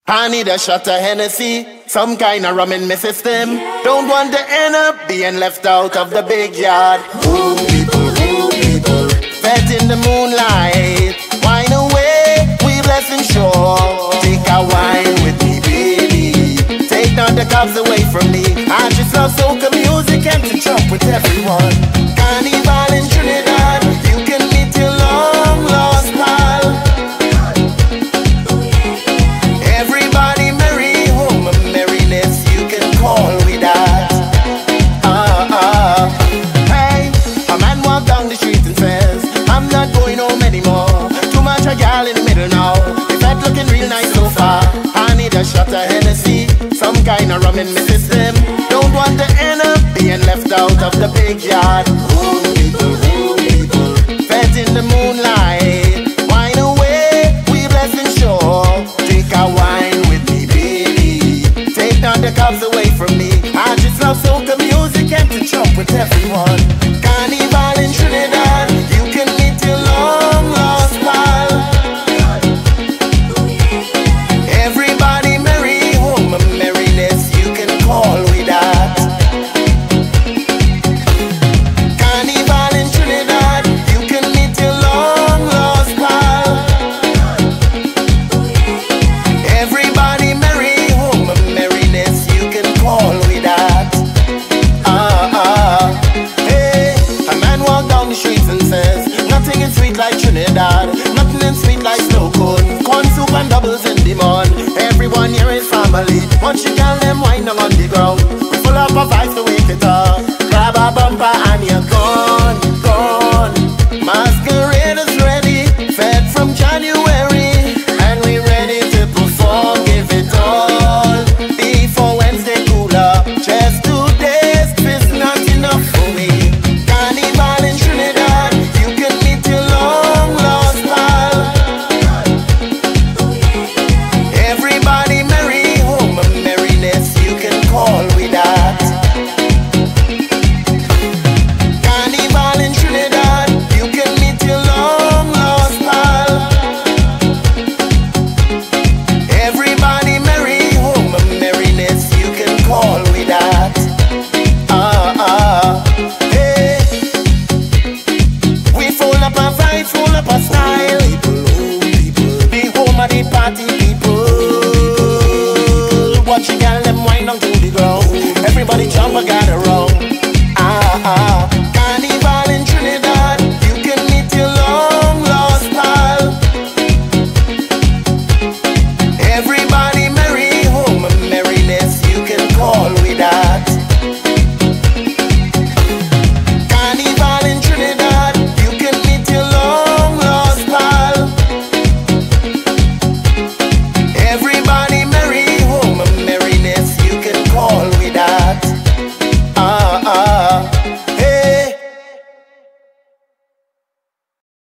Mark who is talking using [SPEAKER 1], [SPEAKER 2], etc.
[SPEAKER 1] I need a shot of Hennessy, some kind of rum in my system. Don't want to end up being left out of the big yard. Ooh people, fed in the moonlight. Wine away, we blessing sure. Take a wine with me, baby. Take not the cobs away from me. I just love soca music and to jump with everyone. Carnival in Trinidad, you can meet your long lost pal. Call with that. Hey, a man walk down the street and says, I'm not going home anymore. Too much a gal in the middle now. If that looking real nice so far, I need a shot of Hennessy, some kind of rum in my system. Don't want to end up being left out of the big yard. Ooh, people, fed in the moonlight. Wine away, we blessing sure. Take a wine with me, baby. Take down the cobs away from me. I just love soca music and to jump with everyone. Carnival in Trinidad, you can meet your long lost pal. Everybody merry, home of merriness, you can call with that. Carnival in Trinidad, you can meet your long lost pal. Everybody merry, home of merriness, you can call with that. Hey, a man walk down the streets and says, nothing is sweet like Trinidad, nothing is sweet like snow cone. Corn soup and doubles in demand. Everyone here is family. Once you tell them wine down on the ground, we full up of vibes to wake